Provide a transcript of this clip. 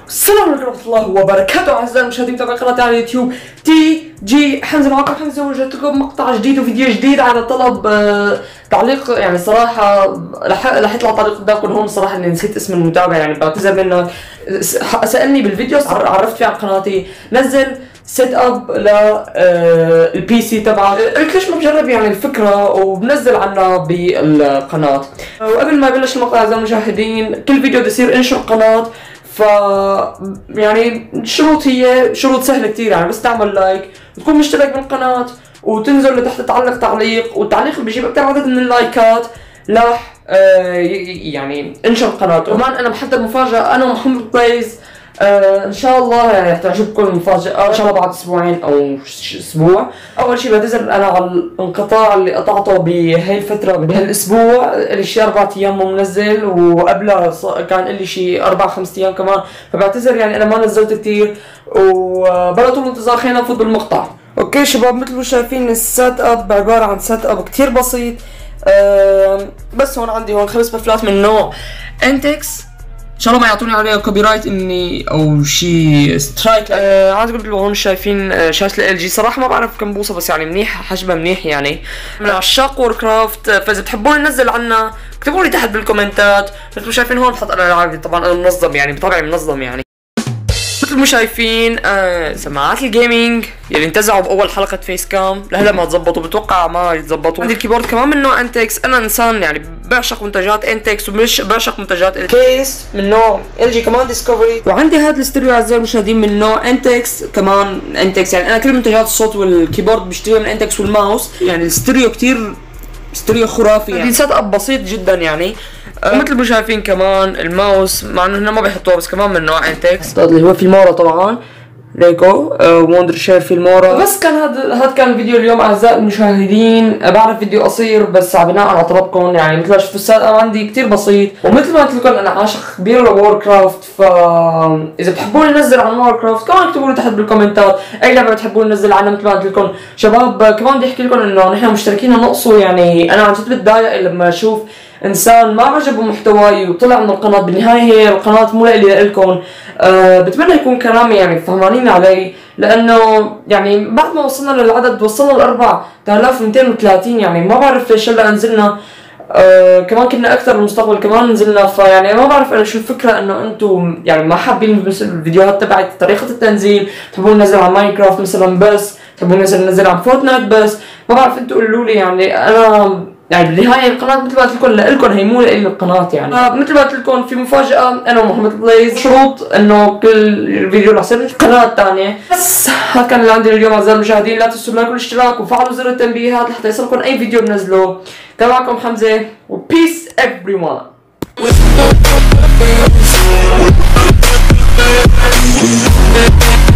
السلام عليكم ورحمة الله وبركاته أعزائي المشاهدين متابعي قناتي على اليوتيوب تي جي حمزة. معكم حمزة ورجعت لكم مقطع جديد وفيديو جديد على طلب تعليق. يعني صراحة رح يطلع تعليق قدامكم هون. صراحة اني نسيت اسم المتابع، يعني بعتذر منه. سألني بالفيديو عرفت فيه عن قناتي، نزل سيت اب للبي سي تبعه. قلت ليش ما بجرب يعني الفكرة وبنزل عنها بالقناة. وقبل ما يبلش المقطع أعزائي المشاهدين، كل فيديو بده يصير انشر قناة. يعني الشروط هي شروط سهلة كتير، يعني بس تعمل لايك وتكون مشترك بالقناة وتنزل لتحت تعلق تعليق، والتعليق اللي بيجيب أكثر عدد من اللايكات راح يعني انشر القناة. كمان أنا محضر مفاجأة أنا ومحمد بلايز. ان شاء الله يعني رح تعجبكم المفاجأة ان شاء الله بعد اسبوعين او اسبوع. اول شيء بعتذر انا على الانقطاع اللي قطعته بهي الفترة بهالاسبوع، لي شي 4 ايام مو منزل، وقبلها كان لي شي 4-5 ايام كمان، فبعتذر يعني انا ما نزلت كثير. وبلا طول انتظار خلينا نفوت بالمقطع. اوكي شباب، مثل ما شايفين السيت اب عبارة عن سيت اب كثير بسيط. بس هون عندي 5 بفلات من نوع انتكس، ان شاء الله ما يعطوني عليها كوبي رايت اني او شي سترايك. عايز اقول لكم هون شايفين شاشه ال جي. صراحه ما بعرف كم بوصه، بس يعني منيح، حجمها منيح يعني. من عشاق وور كرافت، فاذا بتحبون ننزل عنا اكتبوا لي تحت بالكومنتات. مثل ما شايفين هون بحط الالعاب، طبعا انا منظم يعني بطبعي منظم يعني. مثل ما شايفين سماعات الجيمنج يلي انتزعوا باول حلقه فيس كام لهلا ما تزبطوا، بتوقع ما يتزبطوا. عندي الكيبورد كمان من نوع انتكس. انا انسان يعني بعشق منتجات انتكس ومش بعشق منتجات الكيس من نوع ال جي كمان ديسكفري. وعندي هذا الاستوديو اعزائي المشاهدين من نوع انتكس كمان انتكس. يعني انا كل منتجات الصوت والكيبورد بشتريها من انتكس، والماوس يعني الاستوديو كتير استوديو خرافي يعني. سيت اب بسيط جدا يعني. ومثل ما شايفين كمان الماوس، مع انه هنا ما بيحطوها بس كمان من نوع انتكس، اللي هو فيلمورا طبعا ريكو ووندر شير فيلمورا. بس كان هذا كان الفيديو اليوم اعزائي المشاهدين. بعرف فيديو قصير بس بناء على طلبكم، يعني مثل ما شفتوا السيت اب عندي كثير بسيط. ومثل ما قلت لكم انا عاشق كبير لوور كرافت، اذا بتحبون ننزل عن وور كرافت كمان اكتبوا لي تحت بالكومنتات اي لعبه بتحبون ننزل عنها. مثل ما قلت لكم شباب، كمان بدي احكي لكم انه نحن مشتركين نقصوا. يعني انا عن جد بتضايق لما اشوف انسان ما عجبه محتواي وطلع من القناه. بالنهايه هي القناه مو لإلي لإلكم. بتمنى يكون كلامي يعني فهمانين علي، لانه يعني بعد ما وصلنا للعدد وصلنا ل 4230، يعني ما بعرف ليش هلا نزلنا. كمان كنا اكثر بالمستقبل كمان نزلنا. فيعني ما بعرف انا شو الفكره، انه انتم يعني ما حابين الفيديوهات تبعت طريقه التنزيل، تحبون ننزل على ماينكرافت مثلا بس، تحبون ننزل على فورتنايت بس. ما بعرف انتم قولوا لي. يعني انا يعني بالنهايه القناه مثل ما قلت لكم هي مو لإلي القناه يعني. مثل ما قلت لكم في مفاجاه انا ومحمد بلايز. شروط انه كل فيديو رح يصير قناه ثانيه. بس هذا كان اللي عندي اليوم اعزائي المشاهدين. لا تنسوا اللايك والاشتراك وفعلوا زر التنبيهات لحتى يصلكم اي فيديو بنزله. كان معكم حمزه وبيس everyone.